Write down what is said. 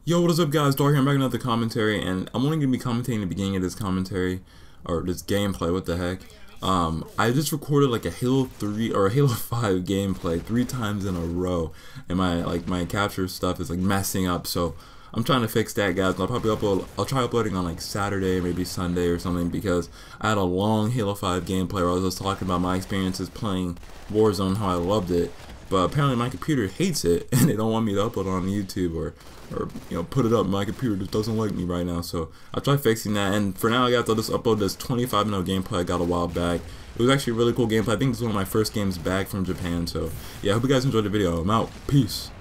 Yo, what is up guys, Dark here, I'm back with another commentary, and I'm only going to be commentating the beginning of this commentary, or this gameplay, what the heck. I just recorded like a Halo 3 or a Halo 5 gameplay 3 times in a row, and my capture stuff is like messing up, so I'm trying to fix that, guys. I'll try uploading on like Saturday, maybe Sunday or something, because I had a long Halo 5 gameplay where I was just talking about my experiences playing Warzone, how I loved it. But apparently my computer hates it, and they don't want me to upload it on YouTube or put it up. My computer just doesn't like me right now, so I'll try fixing that. And for now, guys, I'll just upload this 25-minute gameplay I got a while back. It was actually a really cool gameplay. I think this is one of my first games back from Japan. So yeah, I hope you guys enjoyed the video. I'm out. Peace.